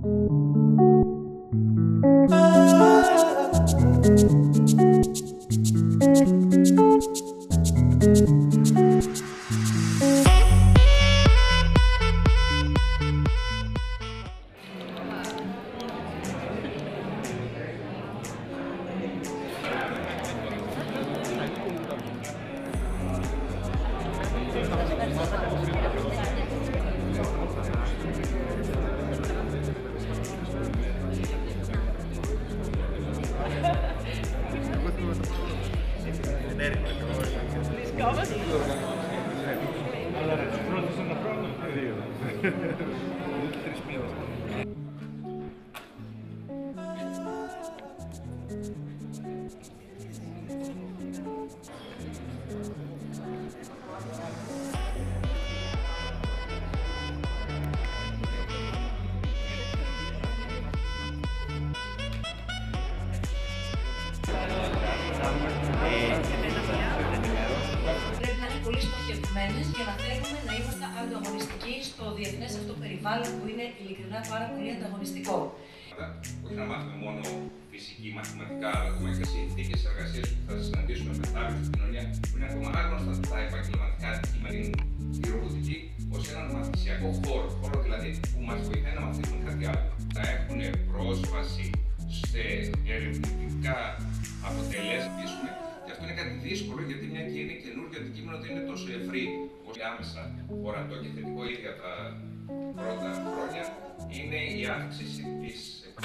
Και να θέλουμε να είμαστε ανταγωνιστικοί στο διεθνές αυτό περιβάλλον που είναι ειλικρινά πάρα πολύ ανταγωνιστικό. Όχι να μάθουμε μόνο φυσική, μαθηματικά, αλλά ακόμα και συνθήκες εργασίας που θα συναντήσουμε μετά στην κοινωνία, που είναι ακόμα άγνωστα τα επαγγελματικά αντικείμενα στην ρομποτική, ως έναν μαθησιακό χώρο δηλαδή που μας βοηθάει να μαθαίνουμε κάτι άλλο. Να έχουν πρόσβαση σε ερευνητικά αποτελέσματα. Και αυτό είναι κάτι δύσκολο γιατί μια και είναι καινούργιο αντικείμενο δεν είναι τόσο ευρύ όσο άμεσα ορατό και θετικό ήδη από τα πρώτα χρόνια είναι η αύξηση της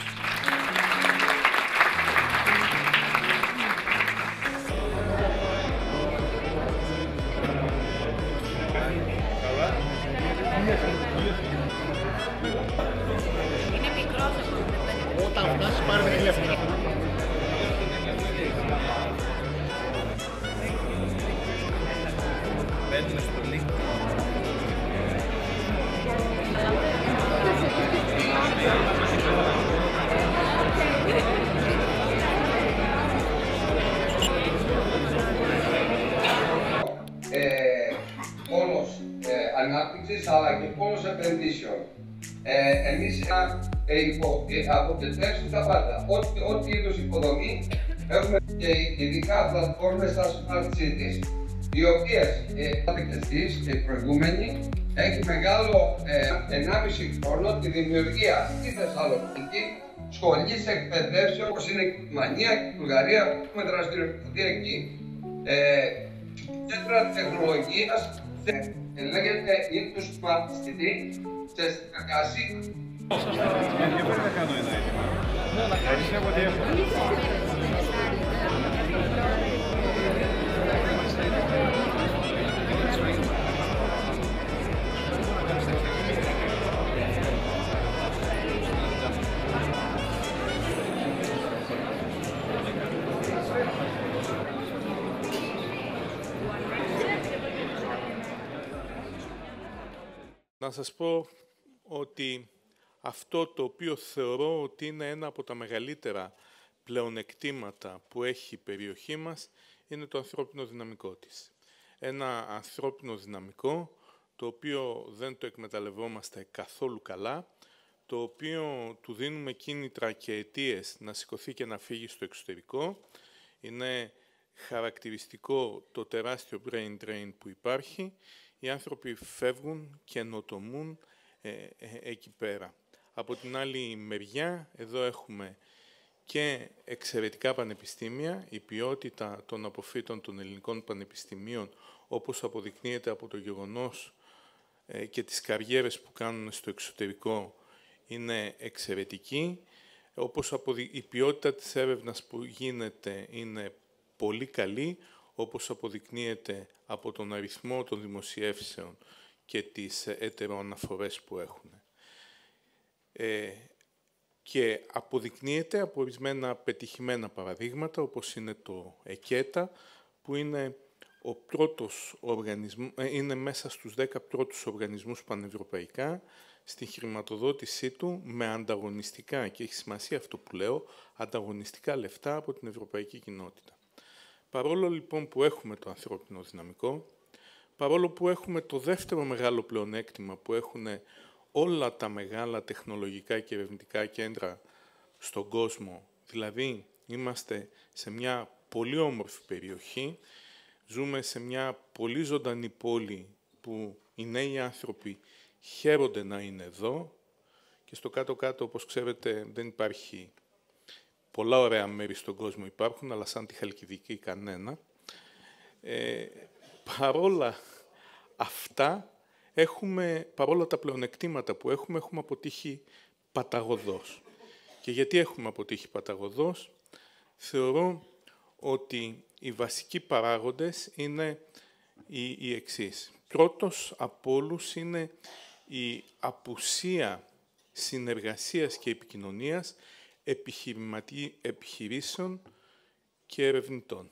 Είναι μικρός αυτό. Όταν φτάσει πάρε με τηλέφωνο. Μπαίνουμε στο link. Πόνος ανάπτυξης αλλά και πόνος επενδύσεων. Εμείς αποτελέσουμε τα πάντα. Ό,τι είδους υποδομή έχουμε και ειδικά πλατφόρμες στα Smart Cities, οι οποίες και οι προηγούμενοι έχει μεγάλο 1,5 χρόνο τη δημιουργία στη Θεσσαλονίκη σχολής εκπαιδεύσεων όπως είναι η Γερμανία και η Βουλγαρία που έχουμε δραστηριοποιηθεί εκεί. Κέντρα τεχνολογίας λέγεται Indus Smart City σε Στρακάση. Γιατί μπορεί να κάνω ένα έτοιμα. Πιστεύω ότι έχω. Να σας πω ότι αυτό το οποίο θεωρώ ότι είναι ένα από τα μεγαλύτερα πλεονεκτήματα που έχει η περιοχή μας είναι το ανθρώπινο δυναμικό της. Ένα ανθρώπινο δυναμικό το οποίο δεν το εκμεταλλευόμαστε καθόλου καλά, το οποίο του δίνουμε κίνητρα και αιτίες να σηκωθεί και να φύγει στο εξωτερικό. Είναι χαρακτηριστικό το τεράστιο brain drain που υπάρχει. Οι άνθρωποι φεύγουν και καινοτομούν εκεί πέρα. Από την άλλη μεριά, εδώ έχουμε και εξαιρετικά πανεπιστήμια. Η ποιότητα των αποφύτων των ελληνικών πανεπιστημίων, όπως αποδεικνύεται από το γεγονός και τις καριέρες που κάνουν στο εξωτερικό, είναι εξαιρετική. Όπως η ποιότητα της έρευνας που γίνεται είναι πολύ καλή, όπως αποδεικνύεται από τον αριθμό των δημοσιεύσεων και τις ετεροαναφορές που έχουν. Και αποδεικνύεται από ορισμένα πετυχημένα παραδείγματα, όπως είναι το ΕΚΕΤΑ, που είναι ο πρώτος είναι μέσα στους 10 πρώτους οργανισμούς πανευρωπαϊκά, στην χρηματοδότησή του με ανταγωνιστικά, και έχει σημασία αυτό που λέω, ανταγωνιστικά λεφτά από την ευρωπαϊκή κοινότητα. Παρόλο λοιπόν που έχουμε το ανθρώπινο δυναμικό, παρόλο που έχουμε το δεύτερο μεγάλο πλεονέκτημα που έχουν όλα τα μεγάλα τεχνολογικά και ερευνητικά κέντρα στον κόσμο. Δηλαδή, είμαστε σε μια πολύ όμορφη περιοχή, ζούμε σε μια πολύ ζωντανή πόλη που οι νέοι άνθρωποι χαίρονται να είναι εδώ και στο κάτω-κάτω, όπως ξέρετε, δεν υπάρχει. Πολλά ωραία μέρη στον κόσμο υπάρχουν, αλλά σαν τη Χαλκιδική κανένα. Παρόλα αυτά, παρόλα τα πλεονεκτήματα που έχουμε αποτύχει παταγωδώς. Και γιατί έχουμε αποτύχει παταγωδώς? Θεωρώ ότι οι βασικοί παράγοντες είναι οι εξής. Πρώτος από όλους είναι η απουσία συνεργασίας και επικοινωνίας επιχειρήσεων και ερευνητών.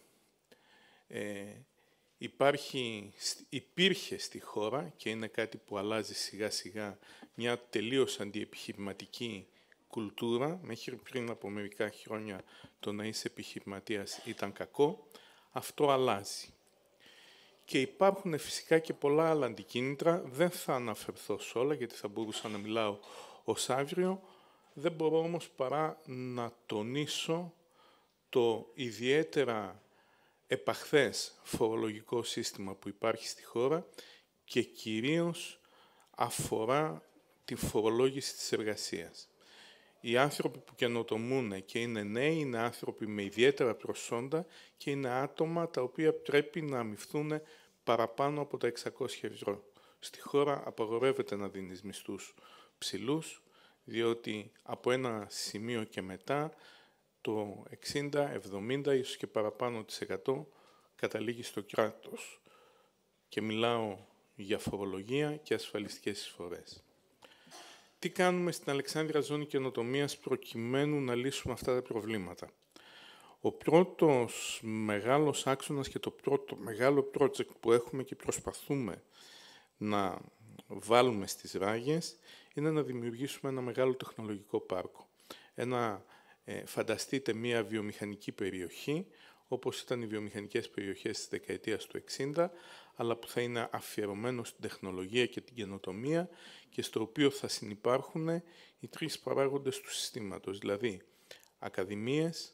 Υπήρχε στη χώρα, και είναι κάτι που αλλάζει σιγά σιγά, μια τελείως αντιεπιχειρηματική κουλτούρα. Μέχρι πριν από μερικά χρόνια το να είσαι επιχειρηματίας ήταν κακό. Αυτό αλλάζει. Και υπάρχουν φυσικά και πολλά άλλα αντικίνητρα. Δεν θα αναφερθώ σε όλα, γιατί θα μπορούσα να μιλάω ως αύριο. Δεν μπορώ όμως παρά να τονίσω το ιδιαίτερα επαχθές φορολογικό σύστημα που υπάρχει στη χώρα και κυρίως αφορά τη φορολόγηση της εργασίας. Οι άνθρωποι που καινοτομούν και είναι νέοι είναι άνθρωποι με ιδιαίτερα προσόντα και είναι άτομα τα οποία πρέπει να αμοιφθούν παραπάνω από τα 600 ευρώ. Στη χώρα απαγορεύεται να δίνεις μισθούς ψηλούς, διότι από ένα σημείο και μετά το 60, 70, ίσως και παραπάνω της 100 καταλήγει στο κράτος. Και μιλάω για φορολογία και ασφαλιστικές εισφορές. Τι κάνουμε στην Αλεξάνδρεια Ζώνη Καινοτομίας προκειμένου να λύσουμε αυτά τα προβλήματα? Ο πρώτος μεγάλος άξονας και το πρώτο μεγάλο project που έχουμε και προσπαθούμε να βάλουμε στις ράγες είναι να δημιουργήσουμε ένα μεγάλο τεχνολογικό πάρκο. Φανταστείτε μία βιομηχανική περιοχή, όπως ήταν οι βιομηχανικές περιοχές της δεκαετίας του 60, αλλά που θα είναι αφιερωμένο στην τεχνολογία και την καινοτομία και στο οποίο θα συνυπάρχουν οι τρεις παράγοντες του συστήματος, δηλαδή ακαδημίες,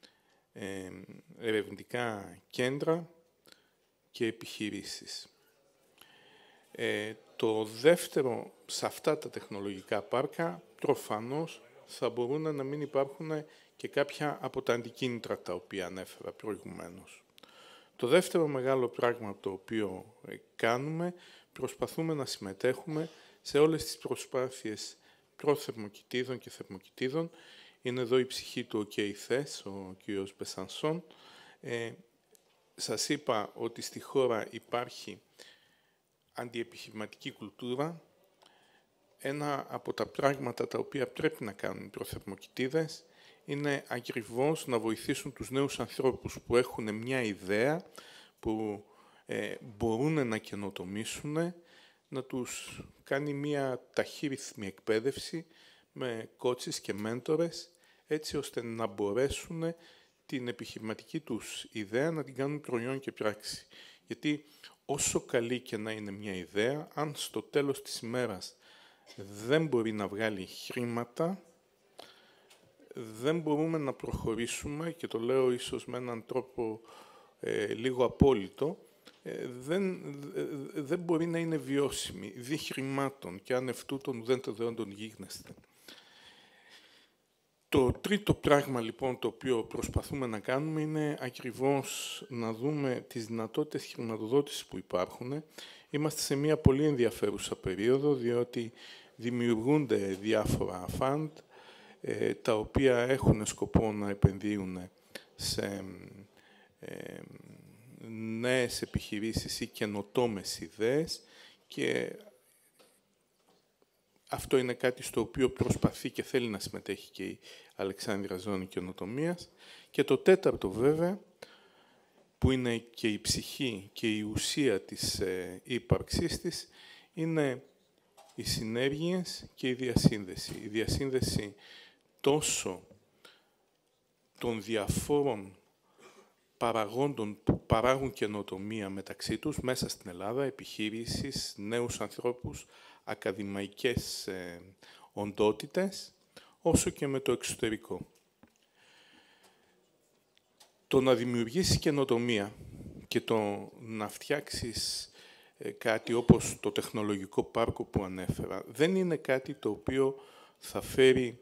ερευνητικά κέντρα και επιχειρήσεις. Το δεύτερο, σε αυτά τα τεχνολογικά πάρκα, προφανώς θα μπορούν να μην υπάρχουν και κάποια από τα αντικίνητρα τα οποία ανέφερα προηγουμένως. Το δεύτερο μεγάλο πράγμα το οποίο κάνουμε, προσπαθούμε να συμμετέχουμε σε όλες τις προσπάθειες προθερμοκοιτίδων και θερμοκοιτίδων. Είναι εδώ η ψυχή του ΟΚΕΙ-ΘΕΣ, ο κ. Μπεσανσόν. Σας είπα ότι στη χώρα υπάρχει αντιεπιχειρηματική κουλτούρα. Ένα από τα πράγματα τα οποία πρέπει να κάνουν οι προθερμοκοιτίδες είναι ακριβώς να βοηθήσουν τους νέους ανθρώπους που έχουν μια ιδέα, που μπορούν να καινοτομήσουν, να τους κάνει μια ταχύρυθμη εκπαίδευση με coaches και μέντορες, έτσι ώστε να μπορέσουν την επιχειρηματική τους ιδέα να την κάνουν προϊόν και πράξη. Γιατί όσο καλή και να είναι μια ιδέα, αν στο τέλος της ημέρας δεν μπορεί να βγάλει χρήματα, δεν μπορούμε να προχωρήσουμε, και το λέω ίσως με έναν τρόπο λίγο απόλυτο, δεν μπορεί να είναι βιώσιμη, δι χρημάτων και αν ευτούτον δεν το δεόντων γίγνεσθε. Το τρίτο πράγμα λοιπόν το οποίο προσπαθούμε να κάνουμε είναι ακριβώς να δούμε τις δυνατότητες χρηματοδότησης που υπάρχουν. Είμαστε σε μια πολύ ενδιαφέρουσα περίοδο, διότι δημιουργούνται διάφορα fund, τα οποία έχουν σκοπό να επενδύουν σε νέες επιχειρήσεις ή καινοτόμες ιδέες, και αυτό είναι κάτι στο οποίο προσπαθεί και θέλει να συμμετέχει και η Αλεξάνδρεια Ζώνη Καινοτομίας. Και το τέταρτο βέβαια, που είναι και η ψυχή και η ουσία της ύπαρξής της, είναι οι συνέργειες και η διασύνδεση. Η διασύνδεση τόσο των διαφόρων παραγόντων που παράγουν καινοτομία μεταξύ τους μέσα στην Ελλάδα, επιχείρησεις, νέους ανθρώπους, ακαδημαϊκές οντότητες, όσο και με το εξωτερικό. Το να δημιουργήσεις καινοτομία και το να φτιάξεις κάτι όπως το τεχνολογικό πάρκο που ανέφερα, δεν είναι κάτι το οποίο θα φέρει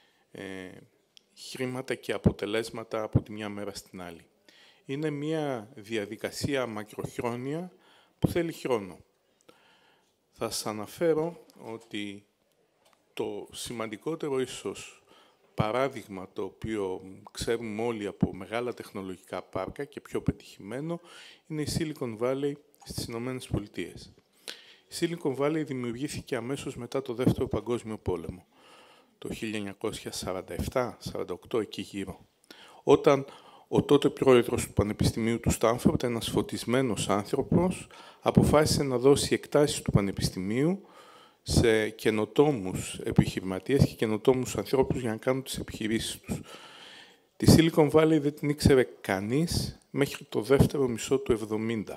χρήματα και αποτελέσματα από τη μια μέρα στην άλλη. Είναι μια διαδικασία μακροχρόνια που θέλει χρόνο. Θα σας αναφέρω ότι το σημαντικότερο ίσως παράδειγμα το οποίο ξέρουμε όλοι από μεγάλα τεχνολογικά πάρκα και πιο πετυχημένο είναι η Silicon Valley στις Ηνωμένες Πολιτείες. Η Silicon Valley δημιουργήθηκε αμέσως μετά το Δεύτερο Παγκόσμιο Πόλεμο, το 1947-48 εκεί γύρω, όταν ο τότε πρόεδρος του Πανεπιστημίου του Στάνφορντ, ένας φωτισμένος άνθρωπος, αποφάσισε να δώσει εκτάσεις του Πανεπιστημίου σε καινοτόμους επιχειρηματίες και καινοτόμους ανθρώπους για να κάνουν τις επιχειρήσεις τους. Τη Silicon Valley δεν την ήξερε κανείς μέχρι το δεύτερο μισό του 70.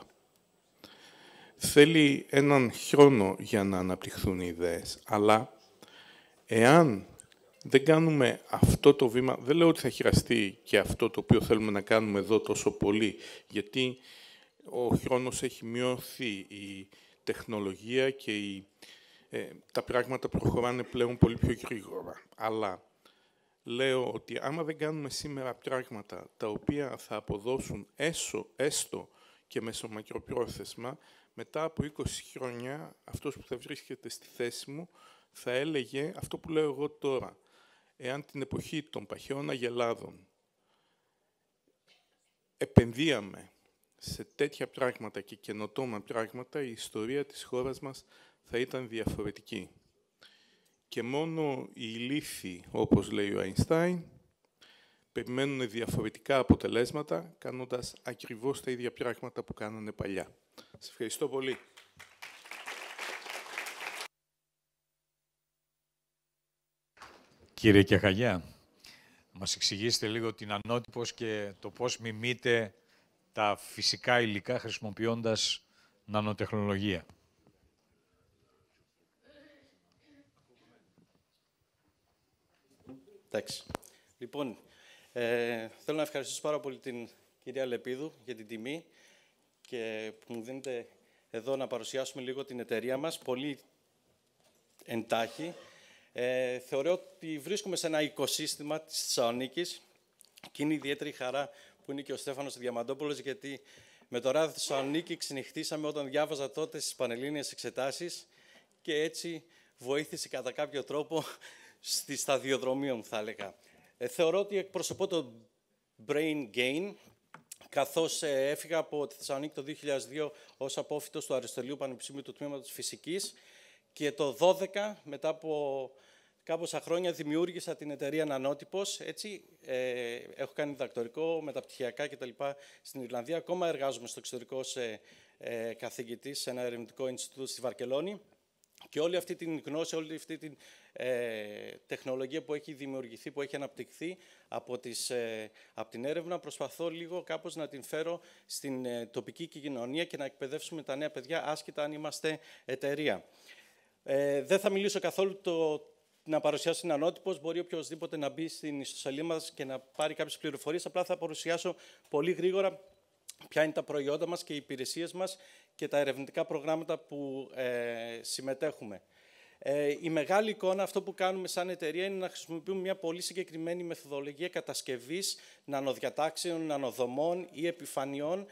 Θέλει έναν χρόνο για να αναπτυχθούν οι ιδέες, αλλά εάν δεν κάνουμε αυτό το βήμα, δεν λέω ότι θα χειραστεί και αυτό το οποίο θέλουμε να κάνουμε εδώ τόσο πολύ, γιατί ο χρόνος έχει μειωθεί, η τεχνολογία και τα πράγματα προχωράνε πλέον πολύ πιο γρήγορα. Αλλά λέω ότι άμα δεν κάνουμε σήμερα πράγματα τα οποία θα αποδώσουν έστω και μεσομακροπρόθεσμα, μετά από 20 χρόνια αυτός που θα βρίσκεται στη θέση μου θα έλεγε αυτό που λέω εγώ τώρα. Εάν την εποχή των παχαίων αγελάδων επενδύαμε σε τέτοια πράγματα και καινοτόμα πράγματα, η ιστορία της χώρας μας θα ήταν διαφορετική. Και μόνο οι ηλίθιοι, όπως λέει ο Αϊνστάιν, περιμένουν διαφορετικά αποτελέσματα, κάνοντας ακριβώς τα ίδια πράγματα που κάνανε παλιά. Σας ευχαριστώ πολύ. Κύριε Κεχαγιά, μας εξηγήσετε λίγο την ανώτυπος και το πώς μιμείτε τα φυσικά υλικά χρησιμοποιώντας νανοτεχνολογία. Εντάξει. Λοιπόν, θέλω να ευχαριστήσω πάρα πολύ την κυρία Λεπίδου για την τιμή και που μου δίνετε εδώ να παρουσιάσουμε λίγο την εταιρεία μας, πολύ εντάχει. Θεωρώ ότι βρίσκομαι σε ένα οικοσύστημα της Θεσσαλονίκης και είναι ιδιαίτερη χαρά που είναι και ο Στέφανος Διαμαντόπουλος, γιατί με το Ράδιο Θεσσαλονίκη ξενυχτήσαμε όταν διάβαζα τότε στις πανελλήνιες εξετάσεις και έτσι βοήθησε κατά κάποιο τρόπο στη σταδιοδρομία μου, θα έλεγα. Θεωρώ ότι εκπροσωπώ το Brain Gain, καθώς έφυγα από τη Θεσσαλονίκη το 2002 ως απόφοιτος του Αριστοτελείου Πανεπιστημίου του Τμήματος Φυσικής και το 2012, μετά από κάμποσα χρόνια, δημιούργησα την εταιρεία Νανότυπος. Έτσι, έχω κάνει διδακτορικό, μεταπτυχιακά κτλ. Στην Ιρλανδία. Ακόμα εργάζομαι στο εξωτερικό ως καθηγητής σε ένα ερευνητικό Ινστιτούτο στη Βαρκελόνη. Και όλη αυτή την γνώση, όλη αυτή την τεχνολογία που έχει δημιουργηθεί, που έχει αναπτυχθεί από την έρευνα, προσπαθώ λίγο κάπως να την φέρω στην τοπική κοινωνία και να εκπαιδεύσουμε τα νέα παιδιά, άσχετα αν είμαστε εταιρεία. Δεν θα μιλήσω καθόλου να παρουσιάσω την Νανότυπος. Μπορεί οποιοδήποτε να μπει στην ιστοσελίδα μας και να πάρει κάποιες πληροφορίες. Απλά θα παρουσιάσω πολύ γρήγορα ποια είναι τα προϊόντα μας και οι υπηρεσίες μας και τα ερευνητικά προγράμματα που συμμετέχουμε. Η μεγάλη εικόνα, αυτό που κάνουμε σαν εταιρεία, είναι να χρησιμοποιούμε μια πολύ συγκεκριμένη μεθοδολογία κατασκευής νανοδιατάξεων, νανοδομών ή επιφανειών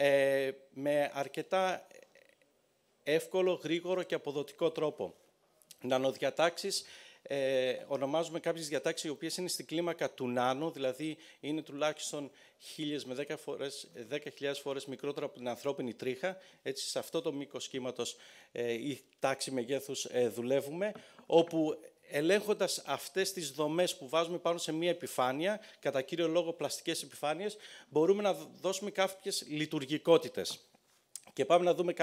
με αρκετά εύκολο, γρήγορο και αποδοτικό τρόπο. Νανοδιατάξεις, ονομάζουμε κάποιες διατάξεις οι οποίες είναι στην κλίμακα του νάνο, δηλαδή είναι τουλάχιστον 1.000 με 10.000 φορές μικρότερα από την ανθρώπινη τρίχα. Έτσι, σε αυτό το μήκος κύματος ή τάξη μεγέθους δουλεύουμε, όπου ελέγχοντας αυτές τις δομές που βάζουμε πάνω σε μία επιφάνεια, κατά κύριο λόγο πλαστικές επιφάνειες, μπορούμε να δώσουμε κάποιες λειτουργικότητες. Και πάμε να δούμε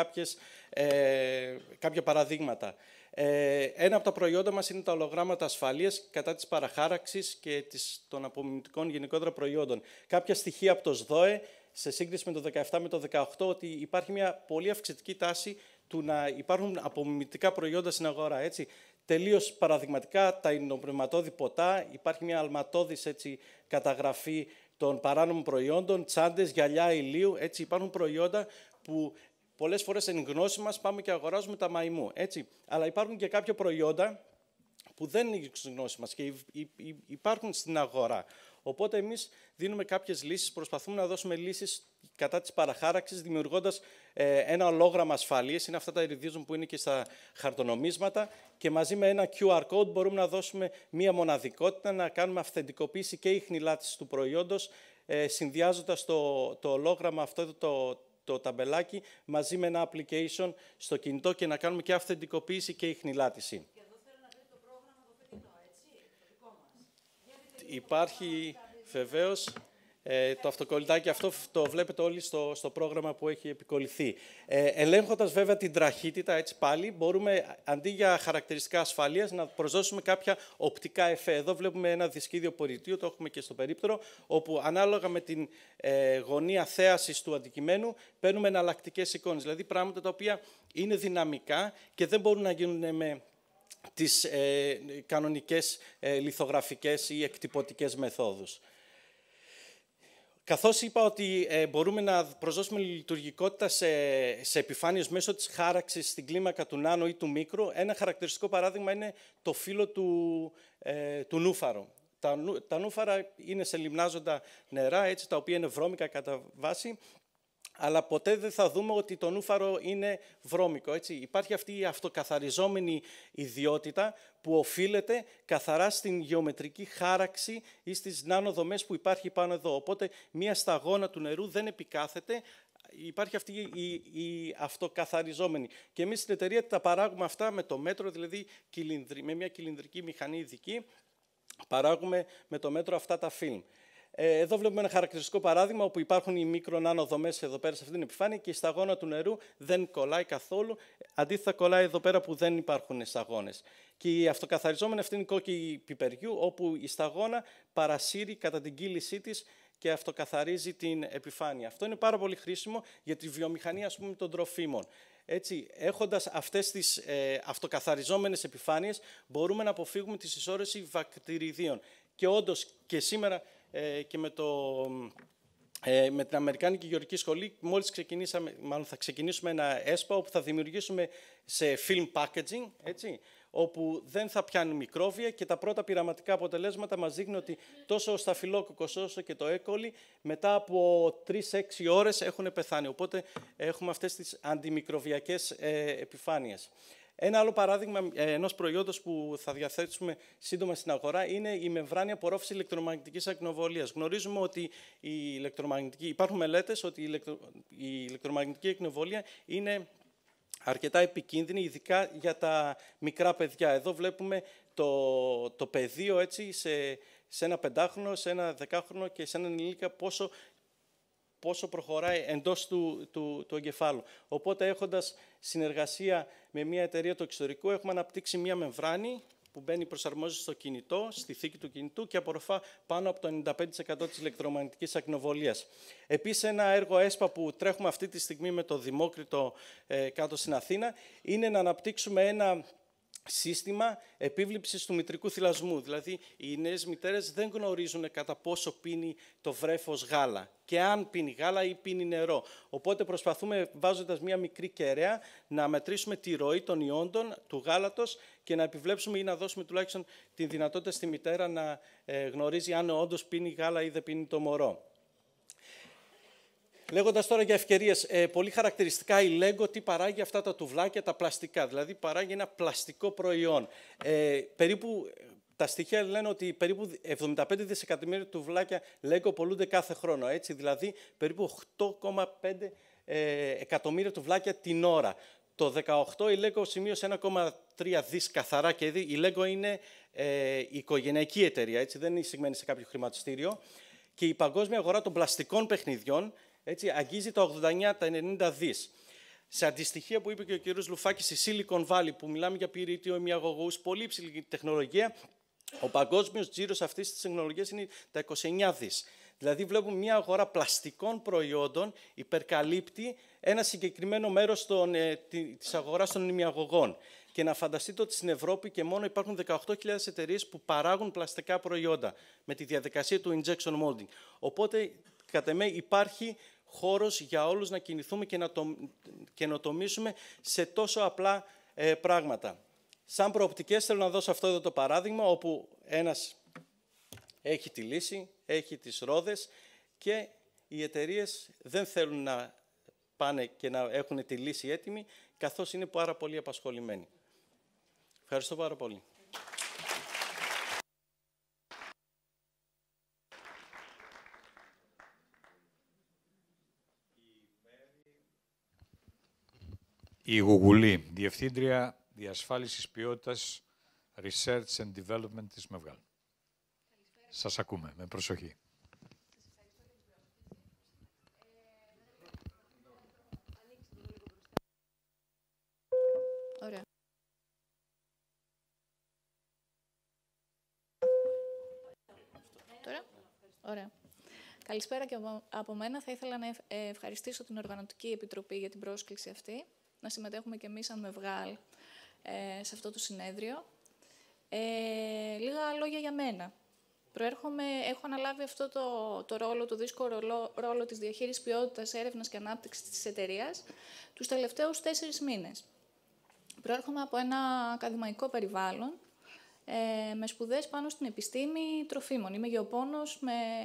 κάποια παραδείγματα. Ένα από τα προϊόντα μας είναι τα ολογράμματα ασφαλείας κατά της παραχάραξης και των απομιμητικών γενικότερα προϊόντων. Κάποια στοιχεία από το ΣΔΟΕ, σε σύγκριση με το 17 με το 18, ότι υπάρχει μια πολύ αυξητική τάση του να υπάρχουν απομιμητικά προϊόντα στην αγορά. Έτσι. Τελείως παραδειγματικά, τα υνοπνευματώδη ποτά, υπάρχει μια αλματώδης καταγραφή των παράνομων προϊόντων, τσάντες, γυαλιά ηλίου. Έτσι, υπάρχουν προϊόντα που πολλές φορές εν γνώση μας πάμε και αγοράζουμε τα μαϊμού. Έτσι. Αλλά υπάρχουν και κάποια προϊόντα που δεν είναι στην γνώση μας και υπάρχουν στην αγορά. Οπότε εμείς δίνουμε κάποιες λύσεις, προσπαθούμε να δώσουμε λύσεις κατά της παραχάραξης, δημιουργώντας ένα ολόγραμμα ασφαλείας, είναι αυτά τα iridium που είναι και στα χαρτονομίσματα, και μαζί με ένα QR code μπορούμε να δώσουμε μία μοναδικότητα, να κάνουμε αυθεντικοποίηση και ιχνηλάτηση του προϊόντος, συνδυάζοντας το ολόγραμμα αυτό το ταμπελάκι μαζί με ένα application στο κινητό και να κάνουμε και αυθεντικοποίηση και ιχνηλάτηση. Υπάρχει βεβαίως το αυτοκολλητάκι αυτό, το βλέπετε όλοι στο πρόγραμμα που έχει επικολληθεί. Ελέγχοντας βέβαια την τραχύτητα, έτσι πάλι, μπορούμε αντί για χαρακτηριστικά ασφαλείας να προσδώσουμε κάποια οπτικά εφέ. Εδώ βλέπουμε ένα δισκίδιο πορητήριο, το έχουμε και στο περίπτερο, όπου ανάλογα με την γωνία θέασης του αντικειμένου παίρνουμε εναλλακτικές εικόνες, δηλαδή πράγματα τα οποία είναι δυναμικά και δεν μπορούν να γίνουν με τις κανονικές λιθογραφικές ή εκτυπωτικές μεθόδους. Καθώς είπα ότι μπορούμε να προσδώσουμε λειτουργικότητα σε επιφάνειες μέσω της χάραξης στην κλίμακα του νάνο ή του μίκρο, ένα χαρακτηριστικό παράδειγμα είναι το φύλλο του νούφαρο. Τα νούφαρα είναι σε λιμνάζοντα νερά, έτσι, τα οποία είναι βρώμικα κατά βάση, αλλά ποτέ δεν θα δούμε ότι το νούφαρο είναι βρώμικο. Έτσι. Υπάρχει αυτή η αυτοκαθαριζόμενη ιδιότητα που οφείλεται καθαρά στην γεωμετρική χάραξη ή στις νάνοδομές που υπάρχει πάνω εδώ. Οπότε μία σταγόνα του νερού δεν επικάθεται, υπάρχει αυτή η αυτοκαθαριζόμενη. Και εμείς στην εταιρεία τα παράγουμε αυτά με το μέτρο, δηλαδή με μια κυλινδρική μηχανή ειδική, παράγουμε με το μέτρο αυτά τα φιλμ. Εδώ βλέπουμε ένα χαρακτηριστικό παράδειγμα όπου υπάρχουν οι μικρονάνοδομές εδώ πέρα σε αυτή την επιφάνεια και η σταγόνα του νερού δεν κολλάει καθόλου. Αντίθετα, κολλάει εδώ πέρα που δεν υπάρχουν σταγόνες. Και η αυτοκαθαριζόμενη αυτή είναι η κόκκι πιπεριού, όπου η σταγόνα παρασύρει κατά την κύλησή της και αυτοκαθαρίζει την επιφάνεια. Αυτό είναι πάρα πολύ χρήσιμο για τη βιομηχανία, ας πούμε, των τροφίμων. Έτσι, έχοντας αυτές τις αυτοκαθαριζόμενες επιφάνειες, μπορούμε να αποφύγουμε τη συσσόρευση βακτηριδίων. Και όντως και σήμερα και με την Αμερικάνικη Γεωργική Σχολή, μόλις θα ξεκινήσουμε ένα ΕΣΠΑ όπου θα δημιουργήσουμε σε film packaging, έτσι, όπου δεν θα πιάνει μικρόβια και τα πρώτα πειραματικά αποτελέσματα μας δείχνουν ότι τόσο ο σταφυλόκοκκος όσο και το έκολι μετά από 3-6 ώρες έχουν πεθάνει. Οπότε έχουμε αυτές τις αντιμικροβιακές επιφάνειες. Ένα άλλο παράδειγμα ενός προϊόντος που θα διαθέσουμε σύντομα στην αγορά είναι η μεμβράνη απορρόφηση ηλεκτρομαγνητικής ακτινοβολίας. Γνωρίζουμε ότι υπάρχουν μελέτες ότι η ηλεκτρομαγνητική ακτινοβολία είναι αρκετά επικίνδυνη, ειδικά για τα μικρά παιδιά. Εδώ βλέπουμε το πεδίο, έτσι, σε ένα 5χρονο, σε ένα 10χρονο και σε έναν ενήλικα πόσο προχωράει εντός του εγκεφάλου. Οπότε, έχοντας συνεργασία με μια εταιρεία του εξωτερικού, έχουμε αναπτύξει μια μεμβράνη που μπαίνει, προσαρμόζεται στο κινητό, στη θήκη του κινητού και απορροφά πάνω από το 95% της ηλεκτρομαγνητικής ακτινοβολίας. Επίσης, ένα έργο ΕΣΠΑ που τρέχουμε αυτή τη στιγμή με το Δημόκριτο κάτω στην Αθήνα είναι να αναπτύξουμε ένα σύστημα επίβλεψης του μητρικού θυλασμού. Δηλαδή, οι νέες μητέρες δεν γνωρίζουν κατά πόσο πίνει το βρέφος γάλα και αν πίνει γάλα ή πίνει νερό. Οπότε προσπαθούμε, βάζοντας μία μικρή κεραία, να μετρήσουμε τη ροή των ιόντων του γάλατος και να επιβλέψουμε ή να δώσουμε τουλάχιστον τη δυνατότητα στη μητέρα να γνωρίζει αν όντως πίνει γάλα ή δεν πίνει το μωρό. Λέγοντας τώρα για ευκαιρίες, πολύ χαρακτηριστικά η Lego τι παράγει αυτά τα τουβλάκια, τα πλαστικά, δηλαδή παράγει ένα πλαστικό προϊόν. Τα στοιχεία λένε ότι περίπου 75 δισεκατομμύρια τουβλάκια Lego πωλούνται κάθε χρόνο, έτσι, δηλαδή περίπου 8,5 εκατομμύρια τουβλάκια την ώρα. Το 2018 η Lego σημείωσε 1,3 δις καθαρά και η Lego είναι οικογενειακή εταιρεία, έτσι, δεν είναι εισηγμένη σε κάποιο χρηματιστήριο και η παγκόσμια αγορά των πλαστικών παιχνιδιών, έτσι, αγγίζει τα 89-90 δις. Σε αντιστοιχεία που είπε και ο κ. Λουφάκης, στη Silicon Valley, που μιλάμε για πυρίτιο, ημιαγωγούς, πολύ υψηλή τεχνολογία, ο παγκόσμιος τζίρος αυτής της τεχνολογίας είναι τα 29 δις. Δηλαδή βλέπουμε μια αγορά πλαστικών προϊόντων υπερκαλύπτει ένα συγκεκριμένο μέρος της αγοράς των ημιαγωγών. Και να φανταστείτε ότι στην Ευρώπη και μόνο υπάρχουν 18.000 εταιρείες που παράγουν πλαστικά προϊόντα με τη διαδικασία του injection molding. Οπότε, κατά με, υπάρχει χώρος για όλους να κινηθούμε και να καινοτομήσουμε σε τόσο απλά πράγματα. Σαν προοπτικές θέλω να δώσω αυτό εδώ το παράδειγμα, όπου ένας έχει τη λύση, έχει τις ρόδες και οι εταιρείες δεν θέλουν να πάνε και να έχουν τη λύση έτοιμη, καθώς είναι πάρα πολύ απασχολημένοι. Ευχαριστώ πάρα πολύ. Η Γουγουλή, Διευθύντρια Διασφάλισης Ποιότητας Research and Development της ΜΕΒΓΑΛ. Σας ακούμε με προσοχή. Ωραία. Τώρα. Ωραία. Καλησπέρα και από μένα. Θα ήθελα να ευχαριστήσω την Οργανωτική Επιτροπή για την πρόσκληση αυτή. Να συμμετέχουμε και εμείς σαν ΜΕΒΓΑΛ σε αυτό το συνέδριο. Λίγα λόγια για μένα. Έχω αναλάβει αυτό το ρόλο, το δύσκολο ρόλο της διαχείρισης ποιότητας, έρευνας και ανάπτυξης της εταιρείας τους τελευταίους 4 μήνες. Προέρχομαι από ένα ακαδημαϊκό περιβάλλον, με σπουδές πάνω στην επιστήμη τροφίμων. Είμαι γεωπόνος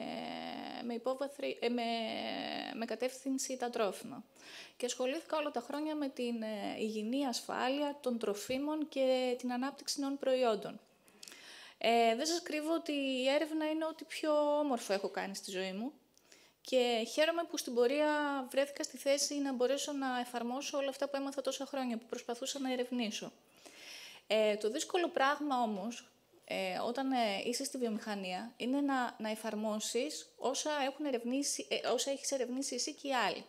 με κατεύθυνση τα τρόφιμα. Και ασχολήθηκα όλα τα χρόνια με την υγιεινή ασφάλεια των τροφίμων και την ανάπτυξη νέων προϊόντων. Δεν σας κρύβω ότι η έρευνα είναι ό,τι πιο όμορφο έχω κάνει στη ζωή μου και χαίρομαι που στην πορεία βρέθηκα στη θέση να μπορέσω να εφαρμόσω όλα αυτά που έμαθα τόσα χρόνια, που προσπαθούσα να ερευνήσω. Το δύσκολο πράγμα όμως, όταν είσαι στη βιομηχανία, είναι να εφαρμόσεις όσα έχεις ερευνήσει εσύ και οι άλλοι.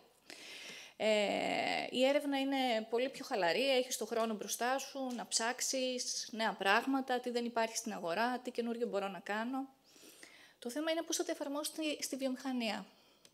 Η έρευνα είναι πολύ πιο χαλαρή, έχεις το χρόνο μπροστά σου να ψάξεις νέα πράγματα, τι δεν υπάρχει στην αγορά, τι καινούργιο μπορώ να κάνω. Το θέμα είναι πώς θα τα εφαρμόσεις στη βιομηχανία.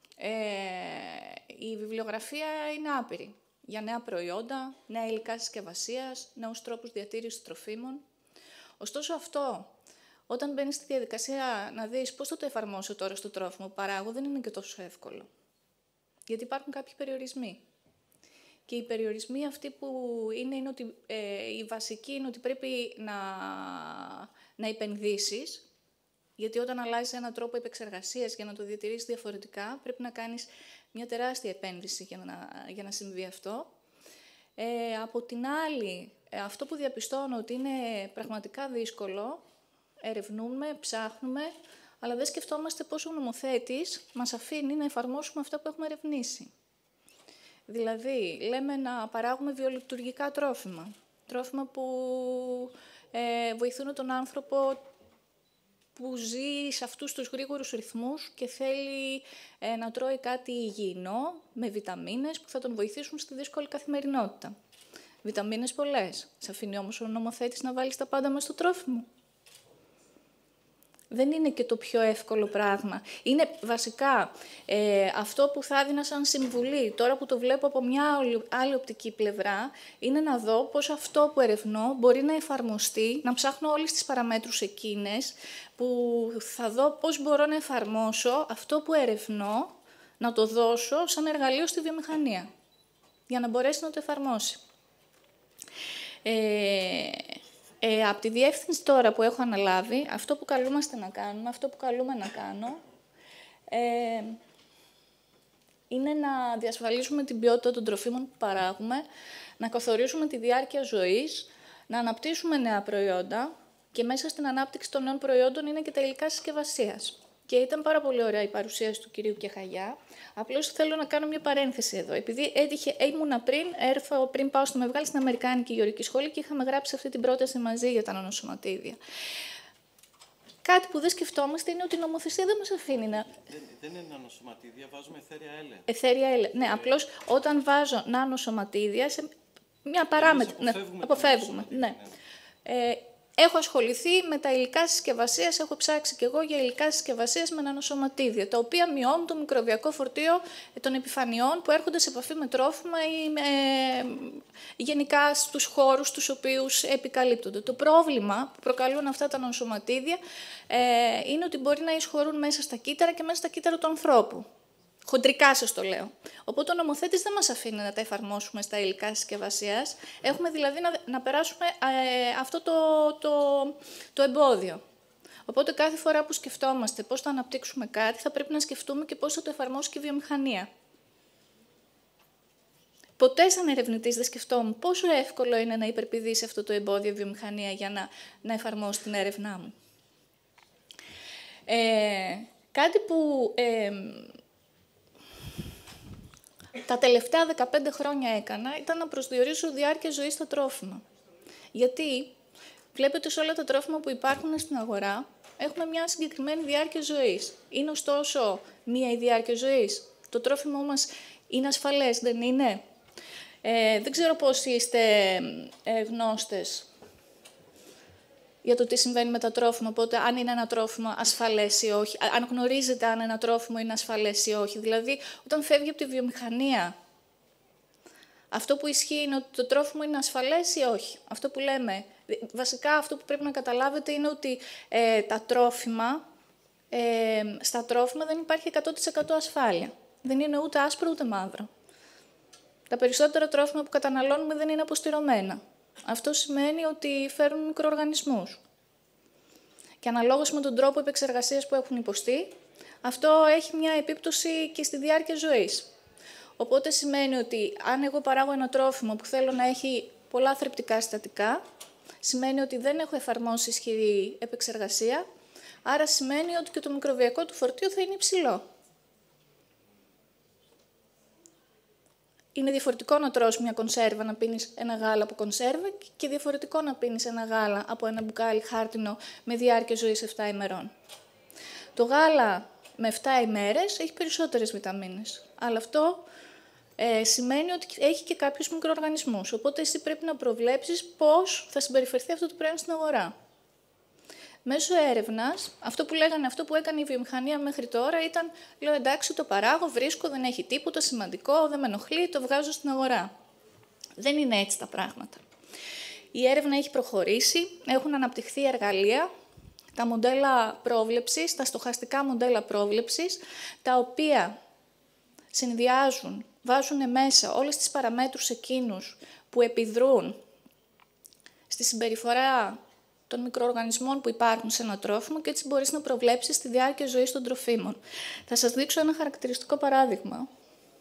Η βιβλιογραφία είναι άπειρη για νέα προϊόντα, νέα υλικά συσκευασίας, νέους τρόπους διατήρησης τροφίμων. Ωστόσο αυτό, όταν μπαίνεις στη διαδικασία να δεις πώς θα το εφαρμόσω τώρα στο τρόφιμο που παράγω, δεν είναι και τόσο εύκολο. Γιατί υπάρχουν κάποιοι περιορισμοί. Και οι περιορισμοί αυτοί που είναι ότι η βασική είναι ότι πρέπει να επενδύσεις, γιατί όταν αλλάζεις έναν τρόπο επεξεργασίας για να το διατηρήσεις διαφορετικά, πρέπει να κάνεις μια τεράστια επένδυση για να συμβεί αυτό. Από την άλλη, αυτό που διαπιστώνω ότι είναι πραγματικά δύσκολο, ερευνούμε, ψάχνουμε, αλλά δεν σκεφτόμαστε πώς ο νομοθέτης μας αφήνει να εφαρμόσουμε αυτά που έχουμε ερευνήσει. Δηλαδή, λέμε να παράγουμε βιολειτουργικά τρόφιμα. Τρόφιμα που βοηθούν τον άνθρωπο που ζει σε αυτούς τους γρήγορους ρυθμούς και θέλει να τρώει κάτι υγιεινό, με βιταμίνες που θα τον βοηθήσουν στη δύσκολη καθημερινότητα. Βιταμίνες πολλές. Σε αφήνει όμως ο νομοθέτης να βάλεις τα πάντα μέσα στο τρόφιμο. Δεν είναι και το πιο εύκολο πράγμα. Είναι βασικά αυτό που θα έδινα σαν συμβουλή, τώρα που το βλέπω από μια άλλη οπτική πλευρά, είναι να δω πώς αυτό που ερευνώ μπορεί να εφαρμοστεί, να ψάχνω όλες τις παραμέτρους εκείνες, που θα δω πώς μπορώ να εφαρμόσω αυτό που ερευνώ, να το δώσω σαν εργαλείο στη βιομηχανία, για να μπορέσει να το εφαρμόσει. Από τη διεύθυνση τώρα που έχω αναλάβει, αυτό που καλούμαστε να κάνουμε, αυτό που καλούμε να κάνω, είναι να διασφαλίσουμε την ποιότητα των τροφίμων που παράγουμε, να καθορίσουμε τη διάρκεια ζωής, να αναπτύσσουμε νέα προϊόντα και μέσα στην ανάπτυξη των νέων προϊόντων είναι και τα υλικά συσκευασίας. Και ήταν πάρα πολύ ωραία η παρουσίαση του κυρίου Κεχαγιά. Απλώς θέλω να κάνω μια παρένθεση εδώ. Επειδή ήμουνα πριν πάω στο ΜΕΒΓΑΛ στην Αμερικάνικη Γεωργική Σχολή και είχαμε γράψει αυτή την πρόταση μαζί για τα νανοσωματίδια. Κάτι που δεν σκεφτόμαστε είναι ότι η νομοθεσία δεν μας αφήνει να. Δεν είναι νανοσωματίδια, βάζουμε εθέρια έλαια. Εθέρια έλαια. Ναι, απλώς όταν βάζω νανοσωματίδια σε μια παράμετρο. Αποφεύγουμε. Ναι. Έχω ασχοληθεί με τα υλικά συσκευασίας, έχω ψάξει κι εγώ για υλικά συσκευασίας με νανοσωματίδια, τα οποία μειώνουν το μικροβιακό φορτίο των επιφανειών που έρχονται σε επαφή με τρόφιμα ή γενικά στους χώρους τους οποίους επικαλύπτονται. Το πρόβλημα που προκαλούν αυτά τα νανοσωματίδια είναι ότι μπορεί να εισχωρούν μέσα στα κύτταρα και μέσα στα κύτταρα του ανθρώπου. Χοντρικά σας το λέω. Οπότε ο νομοθέτης δεν μας αφήνει να τα εφαρμόσουμε στα υλικά συσκευασίας. Έχουμε δηλαδή να περάσουμε αυτό το εμπόδιο. Οπότε κάθε φορά που σκεφτόμαστε πώς θα αναπτύξουμε κάτι, θα πρέπει να σκεφτούμε και πώς θα το εφαρμόσει και η βιομηχανία. Ποτέ σαν ερευνητής δεν σκεφτόμουν πόσο εύκολο είναι να υπερπηδήσει αυτό το εμπόδιο η βιομηχανία για να εφαρμόσει την έρευνά μου. Κάτι που τα τελευταία 15 χρόνια έκανα ήταν να προσδιορίσω διάρκεια ζωής στα τρόφιμα. Γιατί βλέπετε σε όλα τα τρόφιμα που υπάρχουν στην αγορά έχουμε μια συγκεκριμένη διάρκεια ζωής. Είναι ωστόσο μία η διάρκεια ζωής. Το τρόφιμό μας είναι ασφαλές, δεν είναι? Δεν ξέρω πόσοι είστε γνώστες για το τι συμβαίνει με τα τρόφιμα, οπότε αν είναι ένα τρόφιμο ασφαλές ή όχι, αν γνωρίζετε αν ένα τρόφιμο είναι ασφαλές ή όχι. Δηλαδή, όταν φεύγει από τη βιομηχανία, αυτό που ισχύει είναι ότι το τρόφιμο είναι ασφαλές ή όχι. Αυτό που λέμε, βασικά αυτό που πρέπει να καταλάβετε είναι ότι στα τρόφιμα δεν υπάρχει 100% ασφάλεια. Δεν είναι ούτε άσπρο ούτε μαύρο. Τα περισσότερα τρόφιμα που καταναλώνουμε δεν είναι αποστηρωμένα. Αυτό σημαίνει ότι φέρουν μικροοργανισμούς. Και αναλόγως με τον τρόπο επεξεργασίας που έχουν υποστεί, αυτό έχει μια επίπτωση και στη διάρκεια ζωής. Οπότε σημαίνει ότι αν εγώ παράγω ένα τρόφιμο που θέλω να έχει πολλά θρεπτικά συστατικά, σημαίνει ότι δεν έχω εφαρμόσει ισχυρή επεξεργασία, άρα σημαίνει ότι και το μικροβιακό του φορτίο θα είναι υψηλό. Είναι διαφορετικό να τρως μια κονσέρβα, να πίνεις ένα γάλα από κονσέρβα και διαφορετικό να πίνεις ένα γάλα από ένα μπουκάλι χάρτινο με διάρκεια ζωής 7 ημερών. Το γάλα με 7 ημέρες έχει περισσότερες βιταμίνες, αλλά αυτό σημαίνει ότι έχει και κάποιους μικροοργανισμούς. Οπότε εσύ πρέπει να προβλέψεις πώς θα συμπεριφερθεί αυτό το προϊόν στην αγορά. Μέσω έρευνας, αυτό που έκανε η βιομηχανία μέχρι τώρα ήταν, λέω εντάξει, το παράγω, βρίσκω, δεν έχει τίποτα σημαντικό, δεν με ενοχλεί, το βγάζω στην αγορά. Δεν είναι έτσι τα πράγματα. Η έρευνα έχει προχωρήσει, έχουν αναπτυχθεί εργαλεία, τα μοντέλα πρόβλεψης, τα στοχαστικά μοντέλα πρόβλεψης, τα οποία συνδυάζουν, βάζουν μέσα όλες τις παραμέτρους εκείνους που επιδρούν στη συμπεριφορά των μικροοργανισμών που υπάρχουν σε ένα τρόφιμο και έτσι μπορείς να προβλέψεις τη διάρκεια ζωής των τροφίμων. Θα σας δείξω ένα χαρακτηριστικό παράδειγμα,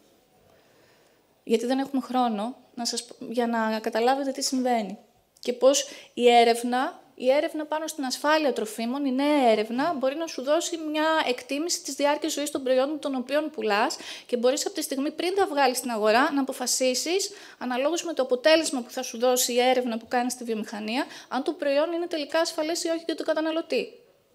γιατί δεν έχουμε χρόνο, για να καταλάβετε τι συμβαίνει και πώς η έρευνα πάνω στην ασφάλεια τροφίμων, η νέα έρευνα, μπορεί να σου δώσει μια εκτίμηση της διάρκειας ζωής των προϊόντων των οποίων πουλάς και μπορείς από τη στιγμή πριν τα βγάλεις στην αγορά να αποφασίσεις, αναλόγως με το αποτέλεσμα που θα σου δώσει η έρευνα που κάνει στη βιομηχανία, αν το προϊόν είναι τελικά ασφαλές ή όχι για τον καταναλωτή.